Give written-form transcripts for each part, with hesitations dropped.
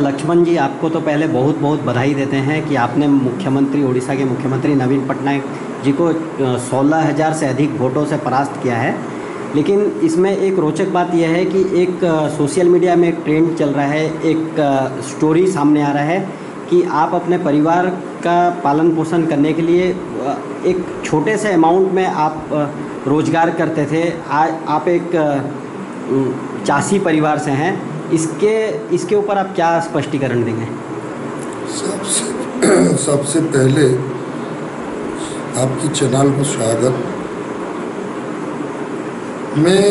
लक्ष्मण जी, आपको तो पहले बहुत बहुत बधाई देते हैं कि आपने मुख्यमंत्री, उड़ीसा के मुख्यमंत्री नवीन पटनायक जी को 16,000 से अधिक वोटों से परास्त किया है। लेकिन इसमें एक रोचक बात यह है कि एक सोशल मीडिया में एक ट्रेंड चल रहा है, एक स्टोरी सामने आ रहा है कि आप अपने परिवार का पालन पोषण करने के लिए एक छोटे से अमाउंट में आप रोज़गार करते थे। आज आप एक चासी परिवार से हैं। इसके ऊपर आप क्या स्पष्टीकरण देंगे? सबसे पहले आपकी चैनल को स्वागत। मैं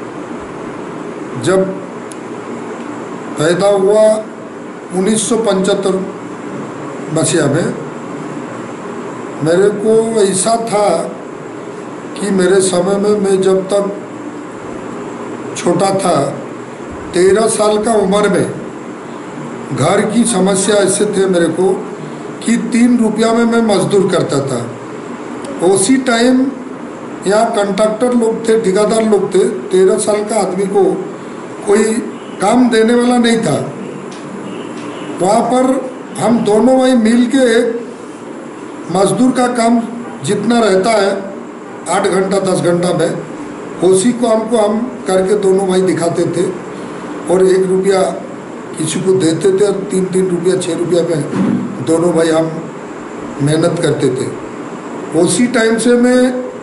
जब पैदा हुआ 1975 मसीहा में, मेरे को ऐसा था कि मेरे समय में, मैं जब तक छोटा था 13 साल का उम्र में, घर की समस्या ऐसे थे मेरे को कि 3 रुपया में मैं मजदूर करता था। उसी टाइम यहाँ कंट्रैक्टर लोग थे, ठेकेदार लोग थे। 13 साल का आदमी को कोई काम देने वाला नहीं था। वहाँ पर हम दोनों भाई मिल के एक मजदूर का काम जितना रहता है 8 घंटा 10 घंटा में, उसी को हम करके दोनों भाई दिखाते थे और 1 रुपया किसी को देते थे और 3-3 रुपया 6 रुपया में दोनों भाई हम मेहनत करते थे। उसी टाइम से मैं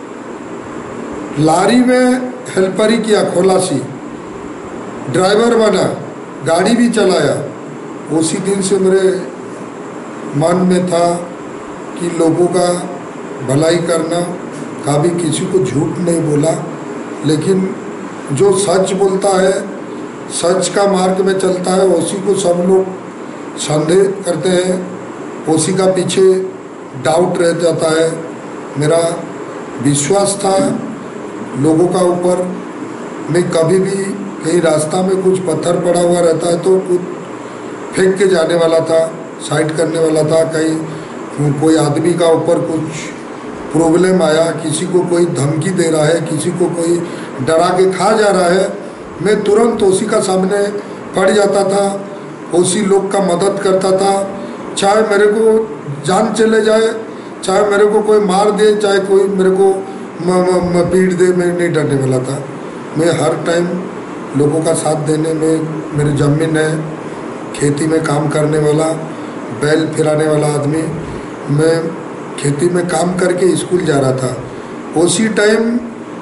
लारी में हेल्पर ही किया, खलासी, ड्राइवर बना, गाड़ी भी चलाया। उसी दिन से मेरे मन में था कि लोगों का भलाई करना, कभी किसी को झूठ नहीं बोला, लेकिन जो सच बोलता है, सच का मार्ग में चलता है, उसी को सब लोग संदेह करते हैं, उसी का पीछे डाउट रह जाता है। मेरा विश्वास था लोगों का ऊपर। मैं कभी भी कहीं रास्ता में कुछ पत्थर पड़ा हुआ रहता है तो कुछ फेंक के जाने वाला था, साइड करने वाला था। कहीं कोई आदमी का ऊपर कुछ प्रॉब्लम आया, किसी को कोई धमकी दे रहा है, किसी को कोई डरा के खा जा रहा है, मैं तुरंत उसी का सामने पड़ जाता था, उसी लोग का मदद करता था। चाहे मेरे को जान चले जाए, चाहे मेरे को कोई मार दे, चाहे कोई मेरे को पीट दे, मैं नहीं डरने वाला था। मैं हर टाइम लोगों का साथ देने में, मेरी ज़मीन है, खेती में काम करने वाला, बैल फिराने वाला आदमी, मैं खेती में काम करके स्कूल जा रहा था। उसी टाइम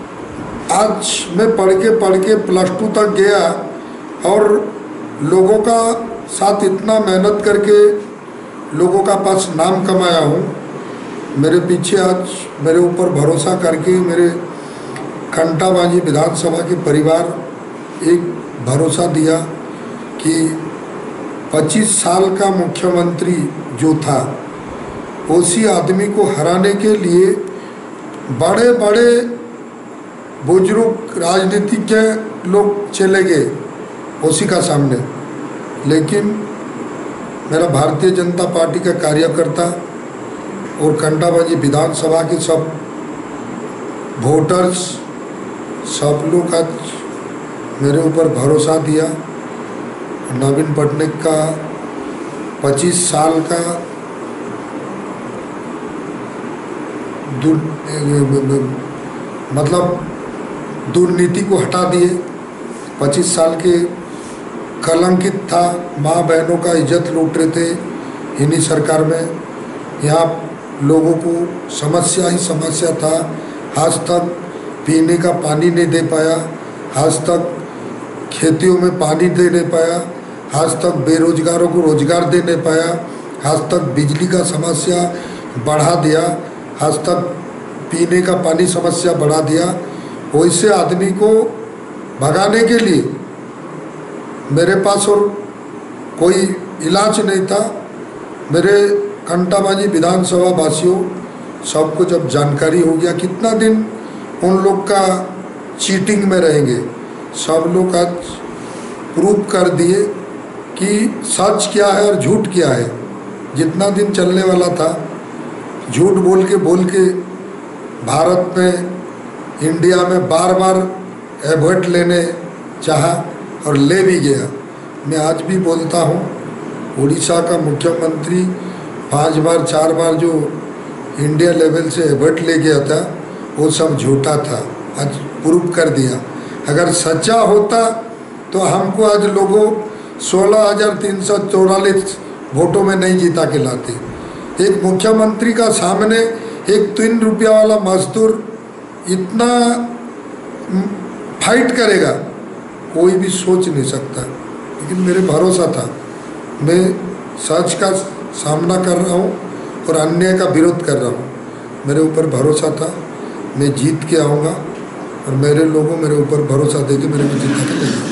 आज मैं पढ़ के +2 तक गया और लोगों का साथ इतना मेहनत करके लोगों का पास नाम कमाया हूँ। मेरे पीछे आज मेरे ऊपर भरोसा करके मेरे खंटाबाजी विधानसभा के परिवार एक भरोसा दिया कि 25 साल का मुख्यमंत्री जो था, उसी आदमी को हराने के लिए बड़े बड़े बुजुर्ग राजनीतिज्ञ लोग चले गए उसी का सामने। लेकिन मेरा भारतीय जनता पार्टी का कार्यकर्ता और खंटाबाजी विधानसभा के सब वोटर्स, सब लोग आज मेरे ऊपर भरोसा दिया। नवीन पटनायक का 25 साल का दुर्नीति को हटा दिए। 25 साल के कलंकित था, माँ बहनों का इज्जत लूट रहे थे इन्हीं सरकार में। यहाँ लोगों को समस्या ही समस्या था। आज तक पीने का पानी नहीं दे पाया, आज तक खेतियों में पानी दे नहीं पाया, आज तक बेरोजगारों को रोजगार दे नहीं पाया, आज तक बिजली का समस्या बढ़ा दिया, आज तक पीने का पानी समस्या बढ़ा दिया। वैसे आदमी को भगाने के लिए मेरे पास और कोई इलाज नहीं था। मेरे खंटाबाजी विधानसभा वासियों सबको जब जानकारी हो गया, कितना दिन उन लोग का चीटिंग में रहेंगे, सब लोग आज प्रूव कर दिए कि सच क्या है और झूठ क्या है। जितना दिन चलने वाला था, झूठ बोल के भारत में, इंडिया में बार बार वोट लेने चाहा और ले भी गया। मैं आज भी बोलता हूँ उड़ीसा का मुख्यमंत्री 5 बार 4 बार जो इंडिया लेवल से एवर्ट ले गया था वो सब झूठा था, आज प्रूव कर दिया। अगर सच्चा होता तो हमको आज लोगों 16,344 वोटों में नहीं जीता के लाते। एक मुख्यमंत्री का सामने एक 3 रुपया वाला मजदूर इतना फाइट करेगा कोई भी सोच नहीं सकता। लेकिन मेरे भरोसा था, मैं सच का सामना कर रहा हूँ और अन्याय का विरोध कर रहा हूँ। मेरे ऊपर भरोसा था, मैं जीत के आऊँगा और मेरे लोगों मेरे ऊपर भरोसा देके मेरे को जीता के लेंगे।